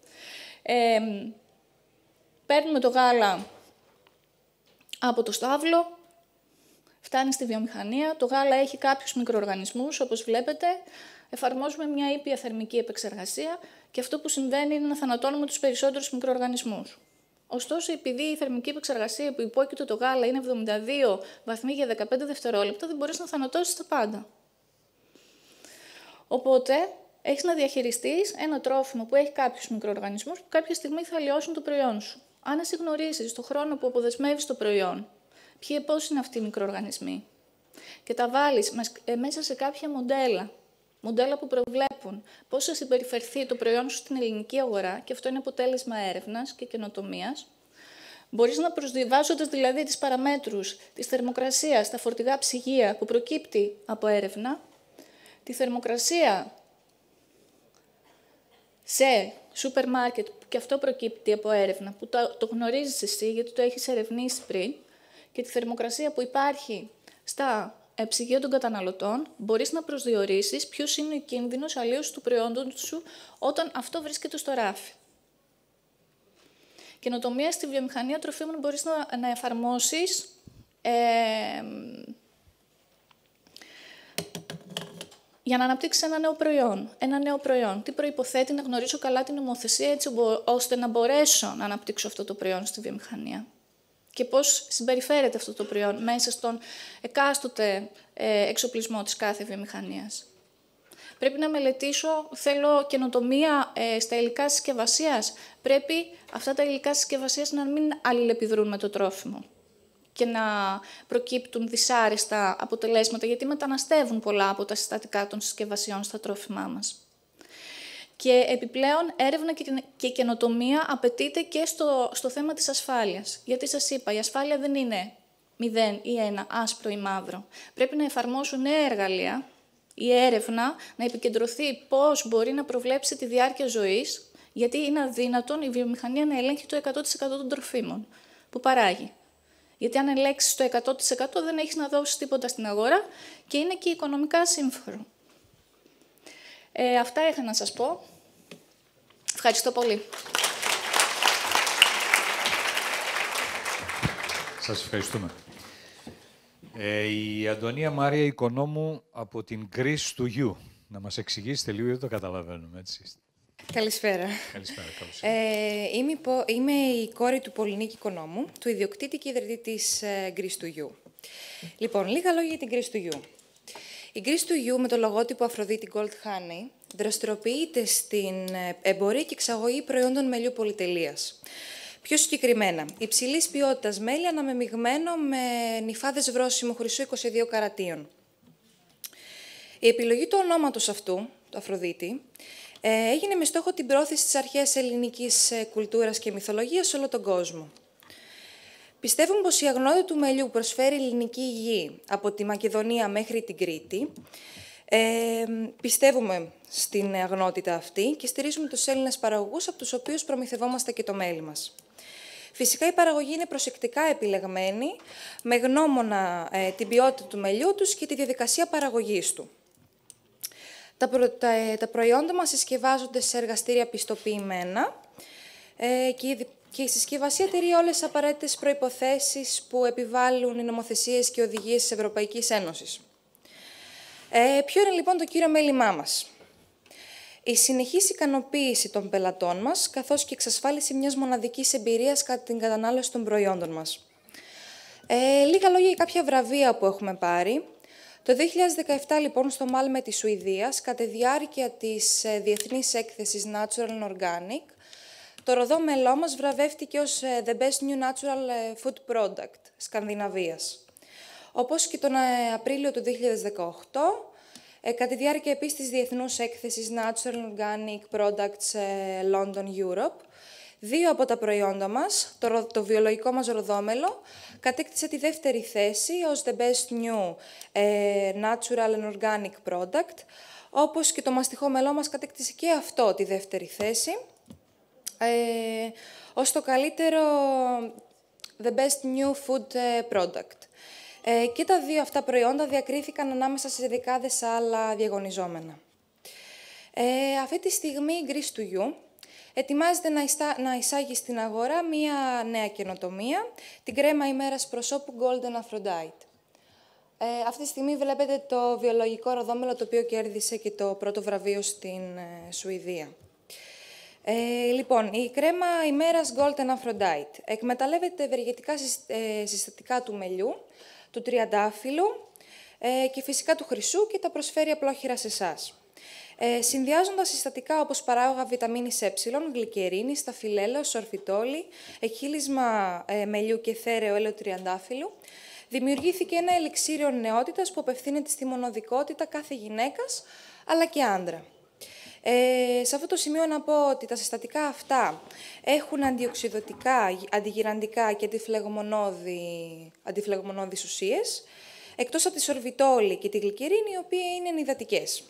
Παίρνουμε το γάλα από το στάβλο, φτάνει στη βιομηχανία, το γάλα έχει κάποιους μικροοργανισμούς, όπως βλέπετε, εφαρμόζουμε μια ήπια θερμική επεξεργασία και αυτό που συμβαίνει είναι να θανατώνουμε τους περισσότερους μικροοργανισμούς. Ωστόσο, επειδή η θερμική επεξεργασία που υπόκειται το γάλα είναι 72 βαθμοί για 15 δευτερόλεπτα, δεν μπορείς να θανατώσεις τα πάντα. Οπότε, έχεις να διαχειριστείς ένα τρόφιμο που έχει κάποιους μικροοργανισμούς που κάποια στιγμή θα αλλοιώσουν το προϊόν σου. Αν εσύ γνωρίζεις το χρόνο που αποδεσμεύεις το προϊόν, πώς είναι αυτοί οι μικροοργανισμοί, και τα βάλεις μέσα σε κάποια μοντέλα που προβλέπουν πώς θα συμπεριφερθεί το προϊόν σου στην ελληνική αγορά, και αυτό είναι αποτέλεσμα έρευνας και καινοτομίας, μπορείς να προσδιβάζοντας δηλαδή τις παραμέτρους της θερμοκρασίας στα φορτηγά ψυγεία που προκύπτει από έρευνα, τη θερμοκρασία σε σούπερ μάρκετ που και αυτό προκύπτει από έρευνα, που το γνωρίζεις εσύ γιατί το έχεις ερευνήσει πριν, και τη θερμοκρασία που υπάρχει στα ψυγεία των καταναλωτών, μπορείς να προσδιορίσεις ποιος είναι ο κίνδυνος αλλίωσης του προϊόντος σου όταν αυτό βρίσκεται στο ράφι. Καινοτομία στη βιομηχανία τροφίμων μπορείς να εφαρμόσεις για να αναπτύξεις ένα νέο προϊόν. Ένα νέο προϊόν. Τι προϋποθέτει να γνωρίσω καλά την νομοθεσία έτσι ώστε να μπορέσω να αναπτύξω αυτό το προϊόν στη βιομηχανία. Και πώς συμπεριφέρεται αυτό το προϊόν μέσα στον εκάστοτε εξοπλισμό της κάθε βιομηχανίας. Πρέπει να μελετήσω, θέλω καινοτομία στα υλικά συσκευασίας. Πρέπει αυτά τα υλικά συσκευασίας να μην αλληλεπιδρούν με το τρόφιμο και να προκύπτουν δυσάρεστα αποτελέσματα, γιατί μεταναστεύουν πολλά από τα συστατικά των συσκευασιών στα τρόφιμά μας. Και επιπλέον, έρευνα και καινοτομία απαιτείται και στο θέμα της ασφάλειας. Γιατί σας είπα, η ασφάλεια δεν είναι 0 ή 1, άσπρο ή μαύρο. Πρέπει να εφαρμόσουν νέα εργαλεία, η έρευνα να επικεντρωθεί πώς μπορεί να προβλέψει τη διάρκεια ζωής, γιατί είναι αδύνατον η βιομηχανία να ελέγχει το 100% των τροφίμων που παράγει. Γιατί αν ελέγξεις το 100% δεν έχεις να δώσεις τίποτα στην αγορά και είναι και οικονομικά σύμφωνο. Αυτά είχα να σας πω. Ευχαριστώ πολύ. Σας ευχαριστούμε. Η Αντωνία Μάρια Οικονόμου από την Greece to You. Να μας εξηγήσετε λίγο, δεν το καταλαβαίνουμε, έτσι. Καλησπέρα. Καλησπέρα, καλώς είμαι η κόρη του Πολυνίκη Οικονόμου, του ιδιοκτήτη και ιδρυτή της Greece to You. Λοιπόν, λίγα λόγια για την Greece to You. Η Greece to You με το λογότυπο Αφροδίτη Gold Honey δραστηριοποιείται στην εμπορία και εξαγωγή προϊόντων μελιού πολυτελείας. Πιο συγκεκριμένα, υψηλής ποιότητας μέλι αναμεμειγμένο με νυφάδες βρώσιμου χρυσού 22 καρατίων. Η επιλογή του ονόματος αυτού, του Αφροδίτη, έγινε με στόχο την πρόθεση της αρχαίας ελληνικής κουλτούρας και μυθολογίας σε όλο τον κόσμο. Πιστεύουμε πως η αγνότητα του μελιού προσφέρει ελληνική γη από τη Μακεδονία μέχρι την Κρήτη. Πιστεύουμε στην αγνότητα αυτή και στηρίζουμε τους Έλληνες παραγωγούς από τους οποίους προμηθευόμαστε και το μέλι μας. Φυσικά η παραγωγή είναι προσεκτικά επιλεγμένη, με γνώμονα την ποιότητα του μελιού τους και τη διαδικασία παραγωγής του. Τα προϊόντα μας συσκευάζονται σε εργαστήρια πιστοποιημένα και η συσκευασία τηρεί όλες τις απαραίτητες προϋποθέσεις που επιβάλλουν οι νομοθεσίες και οδηγίες της Ευρωπαϊκής Ένωσης. Ποιο είναι λοιπόν το κύριο μέλημά μας? Η συνεχής ικανοποίηση των πελατών μας, καθώς και εξασφάλιση μιας μοναδικής εμπειρίας κατά την κατανάλωση των προϊόντων μας. Λίγα λόγια για κάποια βραβεία που έχουμε πάρει. Το 2017, λοιπόν, στο Μάλμε της Σουηδίας, κατά τη διάρκεια της διεθνής έκθεσης Natural and Organic, το ροδό μελό μας βραβεύτηκε ως The Best New Natural Food Product Σκανδιναβίας. Όπως και τον Απρίλιο του 2018, κατά τη διάρκεια επίσης της διεθνούς έκθεσης Natural and Organic Products London Europe, δύο από τα προϊόντα μας, το βιολογικό μας ροδόμελο, κατέκτησε τη δεύτερη θέση ως The Best New Natural and Organic Product, όπως και το μαστιχό μελό μας κατέκτησε και αυτό τη δεύτερη θέση, ως το καλύτερο The Best New Food Product. Και τα δύο αυτά προϊόντα διακρίθηκαν ανάμεσα σε δεκάδες άλλα διαγωνιζόμενα. Αυτή τη στιγμή η Greece to You ετοιμάζεται να εισάγει στην αγορά μία νέα καινοτομία, την κρέμα ημέρας προσώπου Golden Aphrodite. Αυτή τη στιγμή βλέπετε το βιολογικό ροδόμελο, το οποίο κέρδισε και το πρώτο βραβείο στην Σουηδία. Λοιπόν, η κρέμα ημέρας Golden Aphrodite εκμεταλλεύεται ευεργετικά συστατικά του μελιού, του τριαντάφυλλου και φυσικά του χρυσού και τα προσφέρει απλόχερα σε εσάς. Συνδυάζοντας συστατικά όπως παράγωγα βιταμίνης ε, γλυκερίνη, σταφυλέλαιο, σορφιτόλι, εκχύλισμα μελιού και θέρεο έλαιο τριαντάφυλλου, δημιουργήθηκε ένα ελιξίριο νεότητας που απευθύνεται στη μονοδικότητα κάθε γυναίκας αλλά και άντρα. Σε αυτό το σημείο να πω ότι τα συστατικά αυτά έχουν αντιοξυδωτικά, αντιγυραντικά και αντιφλεγμονώδεις ουσίες, εκτός από τη σορβιτόλη και τη γλυκερίνη, οι οποίες είναι ενυδατικές.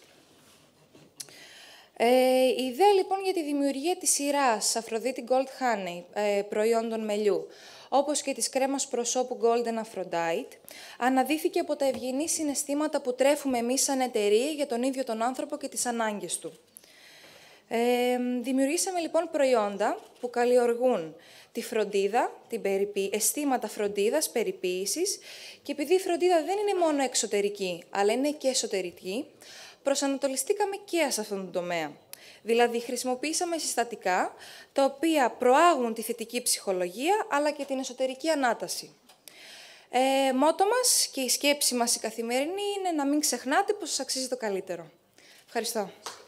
Η ιδέα λοιπόν για τη δημιουργία της σειράς Aphrodite Gold Honey προϊόντων μελιού, όπως και της κρέμας προσώπου Golden Aphrodite, αναδύθηκε από τα ευγενή συναισθήματα που τρέφουμε εμείς σαν εταιρεία για τον ίδιο τον άνθρωπο και τις ανάγκες του. Δημιουργήσαμε λοιπόν προϊόντα που καλλιεργούν τη φροντίδα, αισθήματα φροντίδας, περιποίησης, και επειδή η φροντίδα δεν είναι μόνο εξωτερική, αλλά είναι και εσωτερική, προσανατολιστήκαμε και σε αυτόν τον τομέα. Δηλαδή, χρησιμοποιήσαμε συστατικά τα οποία προάγουν τη θετική ψυχολογία, αλλά και την εσωτερική ανάταση. Μότο μας και η σκέψη μας η καθημερινή είναι να μην ξεχνάτε πως σας αξίζει το καλύτερο. Ευχαριστώ.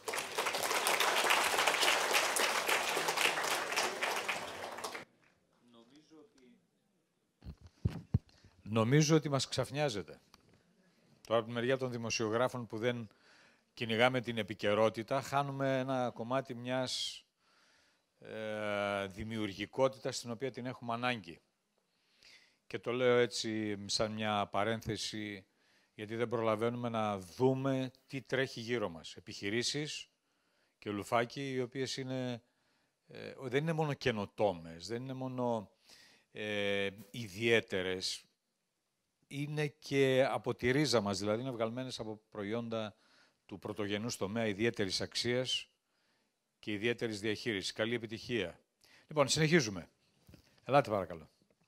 Νομίζω ότι μας ξαφνιάζεται. Τώρα από τη μεριά των δημοσιογράφων που δεν κυνηγάμε την επικαιρότητα, χάνουμε ένα κομμάτι μιας δημιουργικότητας στην οποία την έχουμε ανάγκη. Και το λέω έτσι σαν μια παρένθεση, γιατί δεν προλαβαίνουμε να δούμε τι τρέχει γύρω μας. Επιχειρήσεις και λουφάκι, οι οποίες δεν είναι μόνο καινοτόμες, δεν είναι μόνο ιδιαίτερες, είναι και από τη ρίζα μας, δηλαδή είναι βγαλμένες από προϊόντα του πρωτογενούς τομέα ιδιαίτερης αξίας και ιδιαίτερης διαχείρισης. Καλή επιτυχία. Λοιπόν, συνεχίζουμε. Ελάτε παρακαλώ.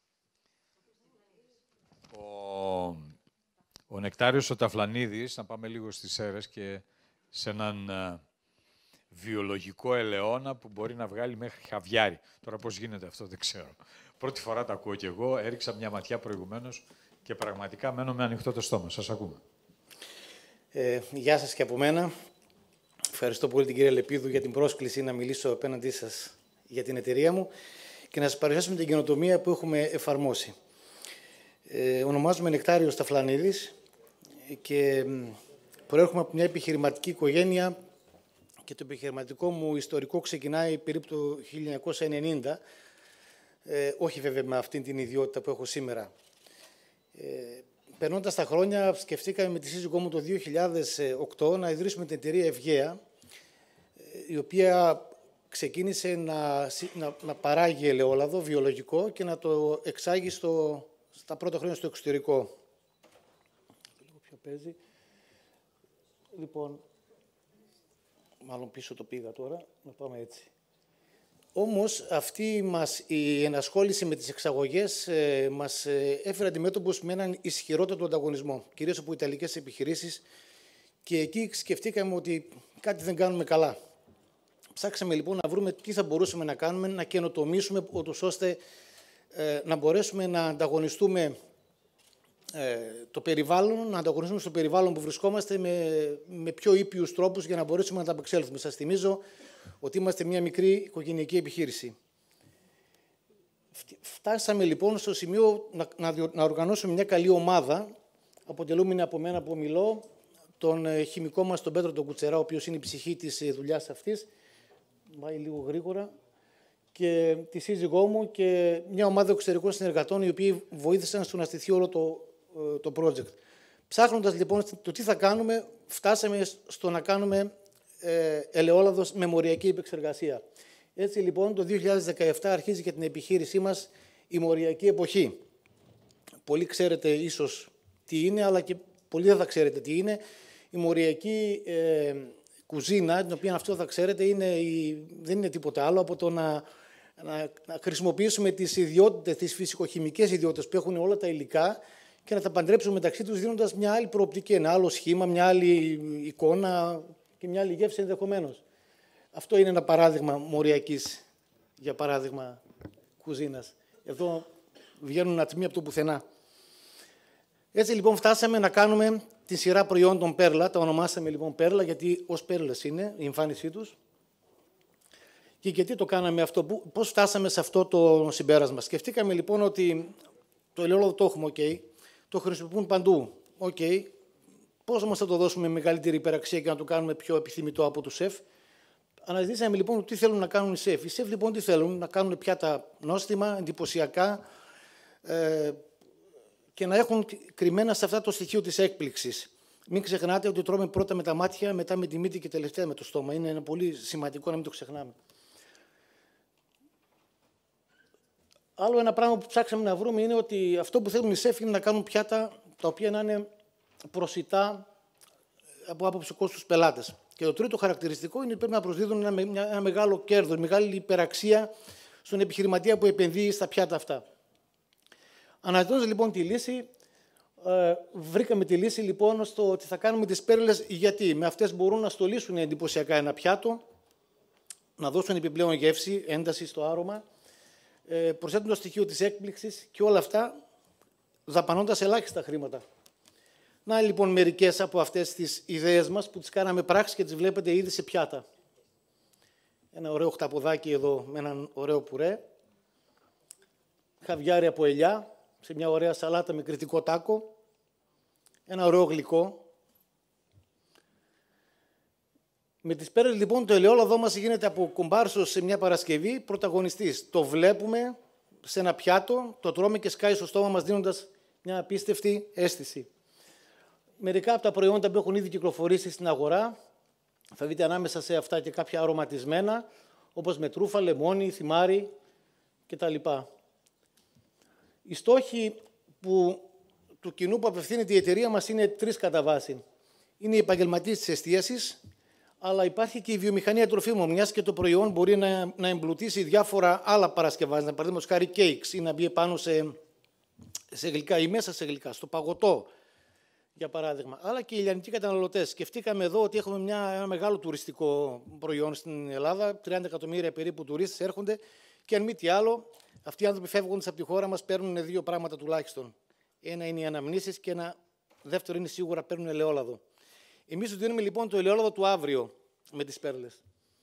Ο Νεκτάριος ο Ταφλανίδης, να πάμε λίγο στις Σέρρες και σε έναν βιολογικό ελαιόνα που μπορεί να βγάλει μέχρι χαβιάρι. Τώρα πώς γίνεται αυτό δεν ξέρω. Πρώτη φορά τα ακούω κι εγώ, έριξα μια ματιά προηγουμένως και πραγματικά μένω με ανοιχτό το στόμα. Σας ακούμε. Γεια σας και από μένα. Ευχαριστώ πολύ την κυρία Λεπίδου για την πρόσκληση να μιλήσω απέναντί σας για την εταιρεία μου και να σας παρουσιάσουμε την καινοτομία που έχουμε εφαρμόσει. Ονομάζομαι Νεκτάριος Ταφλανίδης και προέρχομαι από μια επιχειρηματική οικογένεια και το επιχειρηματικό μου ιστορικό ξεκινάει περίπου το 1990, όχι βέβαια με αυτήν την ιδιότητα που έχω σήμερα. Περνώντας τα χρόνια, σκεφτήκαμε με τη σύζυγό μου το 2008 να ιδρύσουμε την εταιρεία Ευγαία, η οποία ξεκίνησε να παράγει ελαιόλαδο βιολογικό και να το εξάγει στα πρώτα χρόνια στο εξωτερικό. Λίγο πιο παίζει. Λοιπόν, μάλλον πίσω το πήγα τώρα, να πάμε έτσι. Όμως αυτή η ενασχόληση με τις εξαγωγές μας έφερε αντιμέτωπους με έναν ισχυρότατο ανταγωνισμό, κυρίως από ιταλικές επιχειρήσεις, και εκεί σκεφτήκαμε ότι κάτι δεν κάνουμε καλά. Ψάξαμε λοιπόν να βρούμε τι θα μπορούσαμε να κάνουμε, να καινοτομήσουμε, ώστε να μπορέσουμε να ανταγωνιστούμε το περιβάλλον, να ανταγωνιστούμε στο περιβάλλον που βρισκόμαστε με πιο ήπιους τρόπους για να μπορέσουμε να τα απεξέλθουμε. Σας θυμίζω ότι είμαστε μια μικρή οικογενειακή επιχείρηση. Φτάσαμε λοιπόν στο σημείο να οργανώσουμε μια καλή ομάδα, αποτελούμενη από μένα που μιλώ, τον χημικό μας, τον Πέτρο τον Κουτσερά, ο οποίος είναι η ψυχή της δουλειάς αυτής, πάει λίγο γρήγορα, και τη σύζυγό μου και μια ομάδα εξωτερικών συνεργατών, οι οποίοι βοήθησαν στο να στηθεί όλο το project. Ψάχνοντας λοιπόν το τι θα κάνουμε, φτάσαμε στο να κάνουμε ελαιόλαδος με μοριακή επεξεργασία. Έτσι λοιπόν το 2017 αρχίζει και την επιχείρησή μας η μοριακή εποχή. Πολλοί ξέρετε ίσως τι είναι, αλλά και πολλοί δεν θα ξέρετε τι είναι. Η μοριακή κουζίνα, την οποία αυτό θα ξέρετε, δεν είναι τίποτα άλλο από το να χρησιμοποιήσουμε τις ιδιότητες, τις φυσικοχημικές ιδιότητες που έχουν όλα τα υλικά και να τα παντρέψουμε μεταξύ τους, δίνοντας μια άλλη προοπτική, ένα άλλο σχήμα, μια άλλη εικόνα και μια άλλη γεύση ενδεχομένως. Αυτό είναι ένα παράδειγμα μοριακής, για παράδειγμα, κουζίνας. Εδώ βγαίνουν ατμοί από το πουθενά. Έτσι λοιπόν φτάσαμε να κάνουμε τη σειρά προϊόντων Πέρλα, τα ονομάσαμε λοιπόν Πέρλα γιατί ως πέρλες είναι η εμφάνισή τους. Και γιατί το κάναμε αυτό, πώς φτάσαμε σε αυτό το συμπέρασμα. Σκεφτήκαμε λοιπόν ότι το ελαιόλαδο το έχουμε, το χρησιμοποιούν παντού, πώς όμως θα το δώσουμε μεγαλύτερη υπεραξία και να το κάνουμε πιο επιθυμητό από τους σεφ. Αναζητήσαμε λοιπόν τι θέλουν να κάνουν οι σεφ. Οι σεφ λοιπόν τι θέλουν, να κάνουν πιάτα νόστιμα, εντυπωσιακά και να έχουν κρυμμένα σε αυτά το στοιχείο της έκπληξης. Μην ξεχνάτε ότι τρώμε πρώτα με τα μάτια, μετά με τη μύτη και τελευταία με το στόμα. Είναι ένα πολύ σημαντικό να μην το ξεχνάμε. Άλλο ένα πράγμα που ψάξαμε να βρούμε είναι ότι αυτό που θέλουν οι σεφ είναι να κάνουν πιάτα τα οποία να είναι προσιτά από άποψη κόστους πελάτες. Και το τρίτο χαρακτηριστικό είναι ότι πρέπει να προσδίδουν ένα μεγάλο κέρδος, μεγάλη υπεραξία στον επιχειρηματία που επενδύει στα πιάτα αυτά. Αναζητώντας λοιπόν τη λύση, Βρήκαμε τη λύση λοιπόν στο ότι θα κάνουμε τις πέρλες, γιατί με αυτές μπορούν να στολίσουν εντυπωσιακά ένα πιάτο, να δώσουν επιπλέον γεύση, ένταση στο άρωμα, προσθέτουν το στοιχείο της έκπληξης και όλα αυτά δαπανώντας ελάχιστα χρήματα. Να λοιπόν μερικές από αυτές τις ιδέες μας που τις κάναμε πράξη και τις βλέπετε ήδη σε πιάτα. Ένα ωραίο χταποδάκι εδώ με έναν ωραίο πουρέ, χαβιάρι από ελιά, σε μια ωραία σαλάτα με κρητικό τάκο, ένα ωραίο γλυκό. Με τις πέρες λοιπόν το ελαιόλαδό μας γίνεται από κομπάρσος σε μια Παρασκευή πρωταγωνιστής. Το βλέπουμε σε ένα πιάτο, το τρώμε και σκάει στο στόμα μας δίνοντας μια απίστευτη αίσθηση. Μερικά από τα προϊόντα που έχουν ήδη κυκλοφορήσει στην αγορά, θα δείτε ανάμεσα σε αυτά και κάποια αρωματισμένα, όπως με τρούφα, λεμόνι, θυμάρι κτλ. Οι στόχοι του κοινού που απευθύνεται η εταιρεία μας είναι 3 κατά βάση. Είναι οι επαγγελματίες της εστίασης, αλλά υπάρχει και η βιομηχανία τροφίμων, μιας και το προϊόν μπορεί να εμπλουτίσει διάφορα άλλα παρασκευάσματα, παραδείγματος χάρη cakes, ή να μπει πάνω σε γλυκά ή μέσα σε γλυκά, στο παγωτό, για παράδειγμα. Αλλά και οι λιανικοί καταναλωτές. Σκεφτήκαμε εδώ ότι έχουμε ένα μεγάλο τουριστικό προϊόν στην Ελλάδα, 30 εκατομμύρια περίπου τουρίστες έρχονται και αν μη τι άλλο, αυτοί οι άνθρωποι φεύγοντας από τη χώρα μας παίρνουν 2 πράγματα τουλάχιστον. Ένα είναι οι αναμνήσεις και ένα δεύτερο είναι σίγουρα παίρνουν ελαιόλαδο. Εμείς του δίνουμε λοιπόν το ελαιόλαδο του αύριο με τις πέρλες.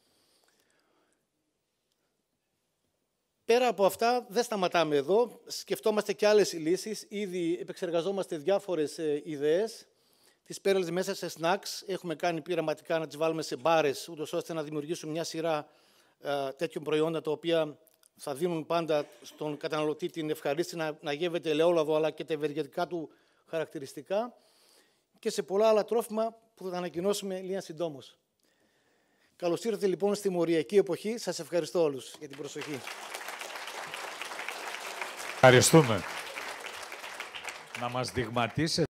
Πέρα από αυτά δεν σταματάμε εδώ, σκεφτόμαστε και άλλες λύσεις, ήδη επεξεργαζόμαστε διάφορες ιδέες. Τις πέρλες μέσα σε snacks έχουμε κάνει πειραματικά να τις βάλουμε σε μπάρες, ούτως ώστε να δημιουργήσουμε μια σειρά τέτοιων προϊόντα τα οποία θα δίνουν πάντα στον καταναλωτή την ευχαρίστηση να γεύεται ελαιόλαδο αλλά και τα ευεργετικά του χαρακτηριστικά και σε πολλά άλλα τρόφιμα που θα τα ανακοινώσουμε λίγα συντόμως. Καλώς ήρθατε λοιπόν στη μοριακή εποχή. Σας ευχαριστώ όλους για την προσοχή. Ευχαριστούμε. Να μας δειγματίσετε